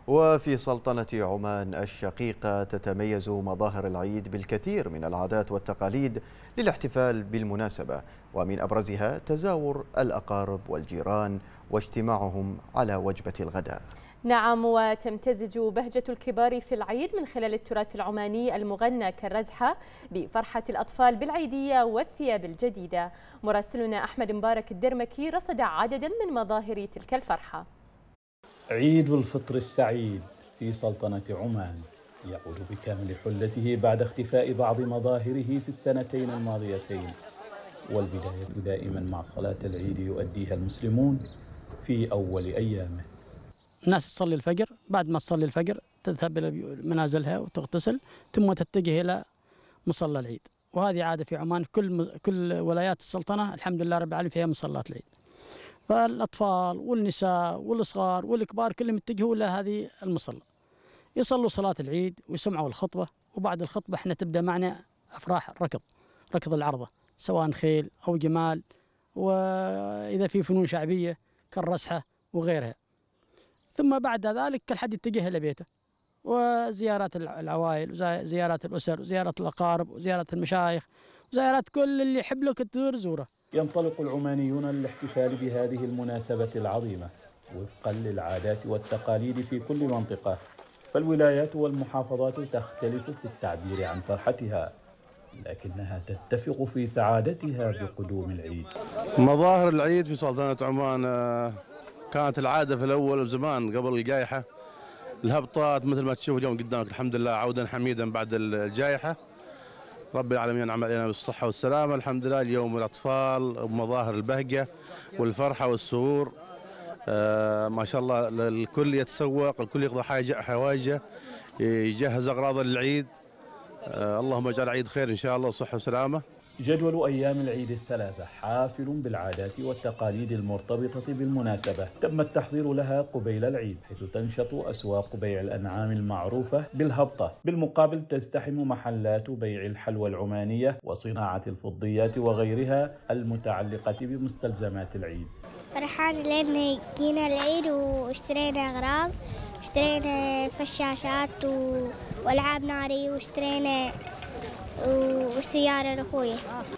وفي سلطنة عمان الشقيقة تتميز مظاهر العيد بالكثير من العادات والتقاليد للاحتفال بالمناسبة، ومن أبرزها تزاور الأقارب والجيران واجتماعهم على وجبة الغداء. نعم، وتمتزج بهجة الكبار في العيد من خلال التراث العماني المغنى كالرزحة بفرحة الأطفال بالعيدية والثياب الجديدة. مراسلنا أحمد مبارك الدرمكي رصد عددا من مظاهر تلك الفرحة. عيد الفطر السعيد في سلطنة عمان يعود بكامل حلته بعد اختفاء بعض مظاهره في السنتين الماضيتين، والبداية دائما مع صلاة العيد يؤديها المسلمون في أول أيامه. الناس تصلي الفجر، بعد ما تصلي الفجر تذهب إلى منازلها وتغتسل ثم تتجه إلى مصلى العيد، وهذه عادة في عمان. كل ولايات السلطنة الحمد لله رب العالمين فيها مصلات العيد، فالأطفال والنساء والصغار والكبار كلهم يتجهوا إلى هذه المصلى، يصلوا صلاة العيد ويسمعوا الخطبة، وبعد الخطبة احنا تبدأ معنا أفراح ركض العرضة، سواء خيل أو جمال، وإذا في فنون شعبية كالرسحة وغيرها. ثم بعد ذلك كل حد يتجه إلى بيته، وزيارات العوائل وزيارات الأسر وزيارات الأقارب وزيارات المشايخ وزيارات كل اللي يحب لك زوره. ينطلق العمانيون للاحتفال بهذه المناسبة العظيمة وفقا للعادات والتقاليد في كل منطقة، فالولايات والمحافظات تختلف في التعبير عن فرحتها، لكنها تتفق في سعادتها بقدوم العيد. مظاهر العيد في سلطنة عمان كانت العادة في الأول زمان قبل الجائحة، الهبطات مثل ما تشوف اليوم قدامك الحمد لله عودا حميدا بعد الجائحة. رب العالمين أنعم علينا بالصحة والسلامة الحمد لله. اليوم الأطفال بمظاهر البهجة والفرحة والسرور، ما شاء الله الكل يتسوق، الكل يقضي حوائجه، يجهز أغراضه للعيد. اللهم اجعل عيد خير إن شاء الله وصحة وسلامة. جدول أيام العيد الثلاثة حافل بالعادات والتقاليد المرتبطة بالمناسبة، تم التحضير لها قبيل العيد، حيث تنشط أسواق بيع الأنعام المعروفة بالهبطة. بالمقابل تزدحم محلات بيع الحلوى العمانية وصناعة الفضيات وغيرها المتعلقة بمستلزمات العيد. فرحان لأن جينا العيد واشترينا أغراض، اشترينا فشاشات وألعاب نارية، واشترينا وسيارة لأخوي.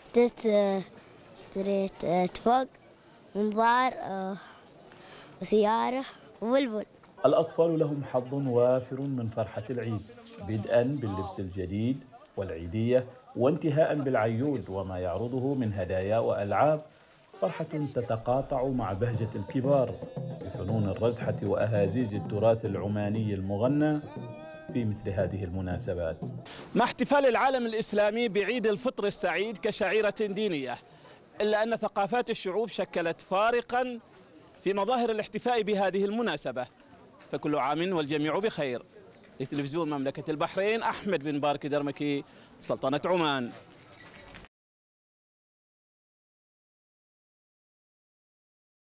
اشتريت تفوق ومبار وسيارة وبلبل. الأطفال لهم حظ وافر من فرحة العيد، بدءا باللبس الجديد والعيدية، وانتهاء بالعيود وما يعرضه من هدايا وألعاب. فرحة تتقاطع مع بهجة الكبار بفنون الرزحة وأهازيج التراث العماني المغنى في مثل هذه المناسبات. مع احتفال العالم الإسلامي بعيد الفطر السعيد كشعيرة دينية، إلا أن ثقافات الشعوب شكلت فارقا في مظاهر الاحتفاء بهذه المناسبة. فكل عام والجميع بخير. لتلفزيون مملكة البحرين، أحمد بن بارك درمكي، سلطنة عمان.